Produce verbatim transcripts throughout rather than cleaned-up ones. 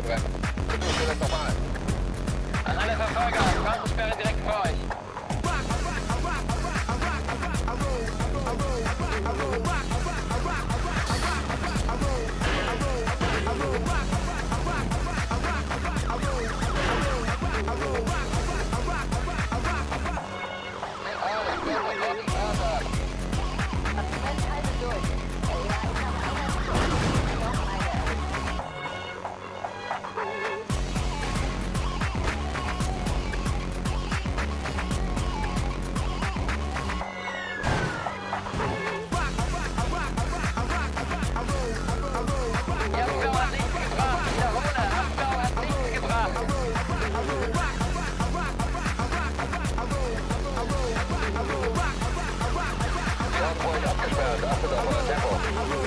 abbremsen. Versuchen wir das nochmal. An alle Verfolger, Straßensperre direkt vor euch. Achtet auf euer Tempo.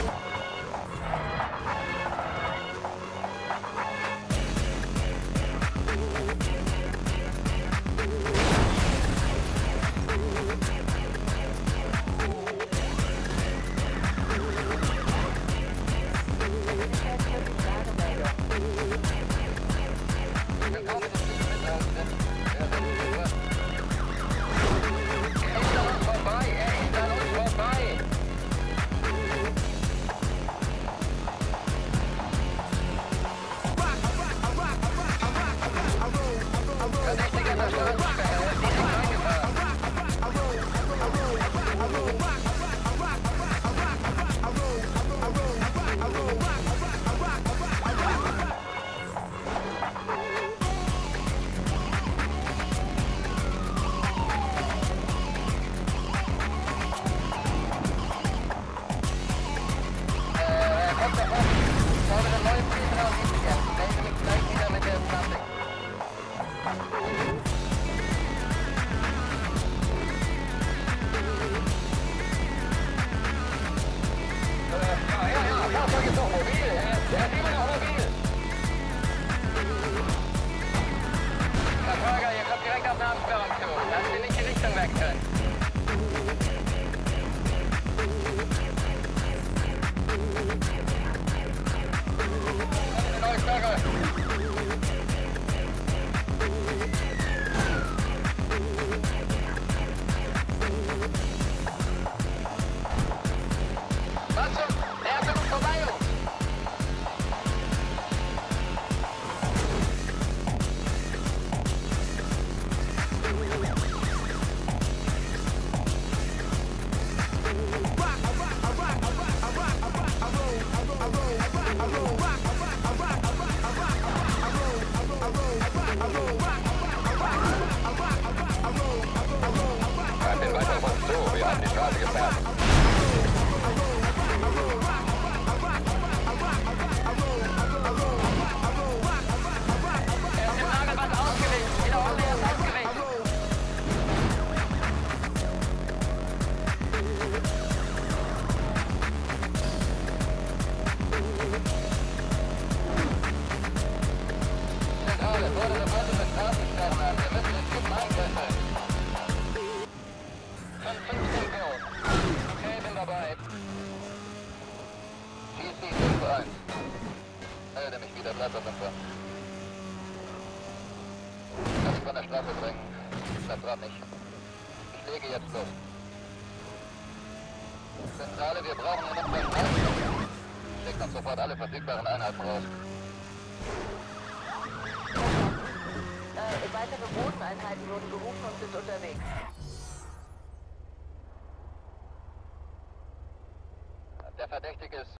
Melde mich wieder, bleib auf dem Plan. Kann ich von der Straße bringen. Bleib dran nicht. Ich lege jetzt los. Zentrale, wir brauchen nur noch mehr Straßen. Schickt uns sofort alle verfügbaren Einheiten raus. Äh, weitere Bodeneinheiten wurden gerufen und sind unterwegs. Der Verdächtige ist